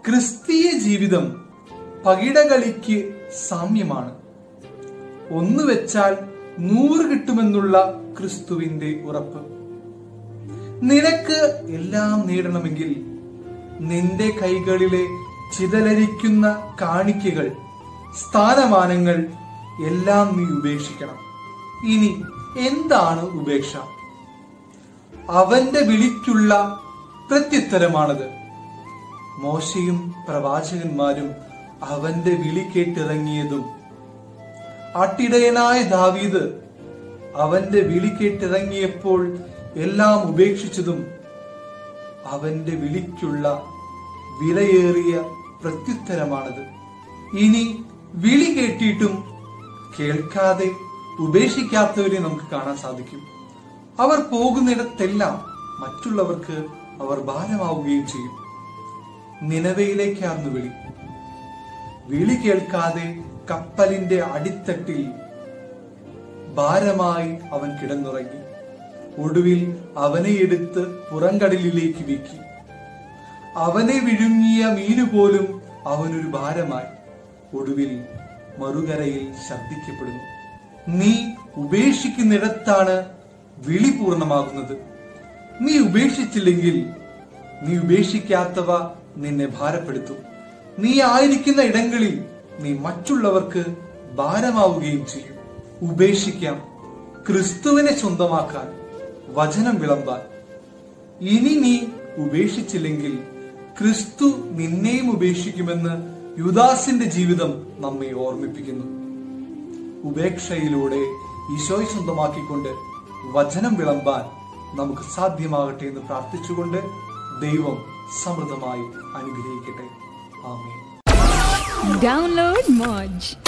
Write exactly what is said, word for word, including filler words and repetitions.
ക്രിസ്തീയ ജീവിതം പകിടകളിക്ക് സാമ്യമാണ്. ഒന്ന് വെച്ചാൽ നൂറ് കിട്ടുമെന്നുള്ള ക്രിസ്തുവിന്റെ ഉറപ്പ്. നിനക്ക് എല്ലാം നേടണമെങ്കിൽ നിന്റെ കൈകളിലെ ചിതലരിക്കുന്ന കാണിക്കകൾ, സ്ഥാനമാനങ്ങൾ എല്ലാം നീ ഉപേക്ഷിക്കണം. ഇനി എന്താണ് ഉപേക്ഷ? അവന്റെ വിളിക്കുള്ള പ്രത്യുത്തരമാണത്. മോശയും പ്രവാചകന്മാരും അവന്റെ വിളി കേട്ടിറങ്ങിയതും, ആട്ടിടയനായ ദാവീദ് അവന്റെ വിളി കേട്ടിറങ്ങിയപ്പോൾ എല്ലാം ഉപേക്ഷിച്ചതും അവന്റെ വിളിക്കുള്ള വിലയേറിയ പ്രത്യുത്തരമാണത്. ഇനി വിളി കേട്ടിട്ടും കേൾക്കാതെ ഉപേക്ഷിക്കാത്തവരെ നമുക്ക് കാണാൻ സാധിക്കും. അവർ പോകുന്നിടത്തെല്ലാം മറ്റുള്ളവർക്ക് അവർ ഭാരമാവുകയും ചെയ്യും. നിനവയിലേക്കായിരുന്നു വിളി. വിളി കേൾക്കാതെ കപ്പലിന്റെ അടിത്തട്ടിൽ ഭാരമായി അവൻ കിടന്നുറങ്ങി. ഒടുവിൽ അവനെ എടുത്ത് പുറംകടലിലേക്ക് വീക്കി. അവനെ വിഴുങ്ങിയ മീനുപോലും അവനൊരു ഭാരമായി. ഒടുവിൽ മറുകരയിൽ ശബ്ദിക്കപ്പെടുന്നു. നീ ഉപേക്ഷിക്കുന്നിടത്താണ് വിളി പൂർണ്ണമാകുന്നത്. നീ ഉപേക്ഷിച്ചില്ലെങ്കിൽ നീ ഉപേക്ഷിക്കാത്തവ നിന്നെ ഭാരപ്പെടുത്തും. നീ ആയിരിക്കുന്ന ഇടങ്ങളിൽ നീ മറ്റുള്ളവർക്ക് ഭാരമാവുകയും ചെയ്യും. ഉപേക്ഷിക്കാം, ക്രിസ്തുവിനെ സ്വന്തമാക്കാൻ, വചനം വിളമ്പാൻ. ഇനി നീ ഉപേക്ഷിച്ചില്ലെങ്കിൽ ക്രിസ്തു നിന്നെയും ഉപേക്ഷിക്കുമെന്ന് യൂദാസിന്റെ ജീവിതം നമ്മെ ഓർമ്മിപ്പിക്കുന്നു. ഉപേക്ഷയിലൂടെ ഈശോയെ സ്വന്തമാക്കിക്കൊണ്ട് വചനം വിളമ്പാൻ നമുക്ക് സാധ്യമാകട്ടെ എന്ന് പ്രാർത്ഥിച്ചുകൊണ്ട് ദൈവം സമൃദ്ധമായി അനുഗ്രഹിക്കട്ടെ. ആമേൻ. Download Moj.